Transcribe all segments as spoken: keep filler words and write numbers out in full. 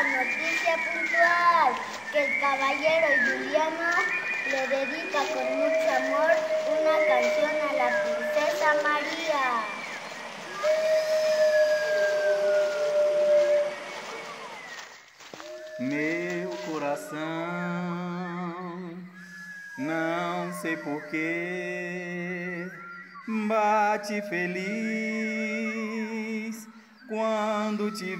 la noticia puntual, que el caballero Juliano le dedica con mucho amor una canción a la princesa María. Meu coração, não sei porquê, bate feliz quando te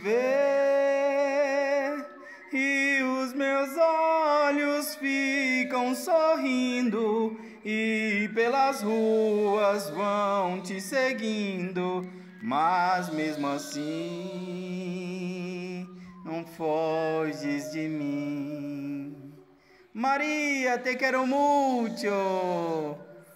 vê, e os meus olhos ficam sorrindo e pelas ruas vão te seguindo, mas mesmo assim não foges de mim. Maria, te quero mucho.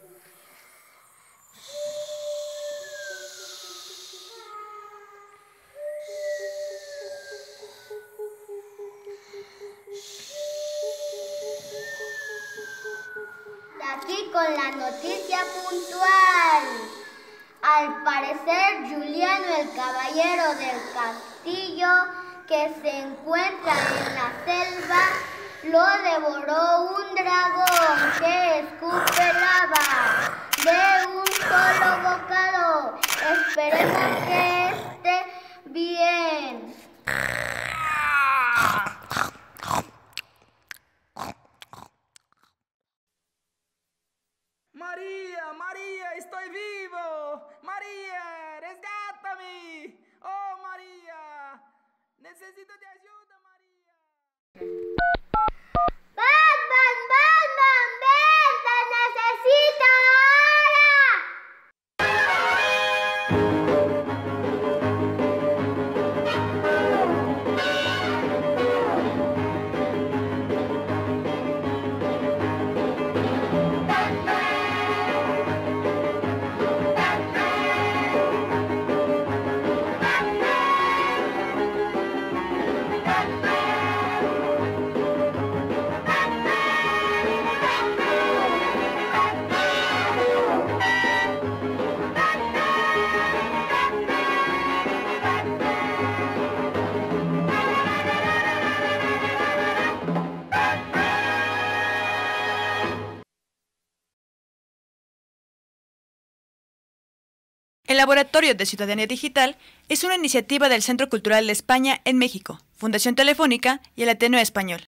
Y aquí con la noticia puntual. Al parecer, Juliano, el caballero del castillo, que se encuentra en la selva, lo devoró un dragón que escupe lava de un solo bocado. Esperemos que esté bien. María, María, estoy vivo. María, rescátame. Oh, María, necesito de ayuda, María. ¡Batman, Batman, ven! ¡Te necesito El Laboratorio de Ciudadanía Digital es una iniciativa del Centro Cultural de España en México, Fundación Telefónica y el Ateneo Español.